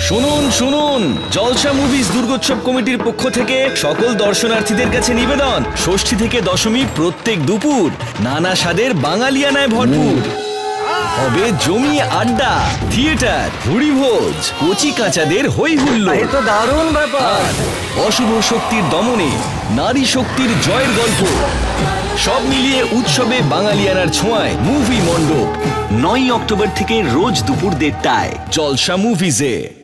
শুনুন শুনুন, জলসা মুভিজ দুর্গোৎসব কমিটির পক্ষ থেকে সকল দর্শনার্থীদের কাছে নিবেদন, ষষ্ঠী থেকে দশমী প্রত্যেক দুপুর নানা স্বাদের বাঙালিয়ানায় ভরপুর। হবে জমিয়ে আড্ডা, থিয়েটার, ভুড়িভোজ, কচি কাঁচাদের হই হুল্লোড়। তো দারুণ ব্যাপার। অশুভ শক্তির দমনে নারী শক্তির জয়ের গল্প, সব মিলিয়ে উৎসবে বাঙালিয়ানার ছোঁয়ায় মুভি মণ্ডপ। 9 অক্টোবর থেকে রোজ দুপুর 1:30টায় জলসা মুভিজে।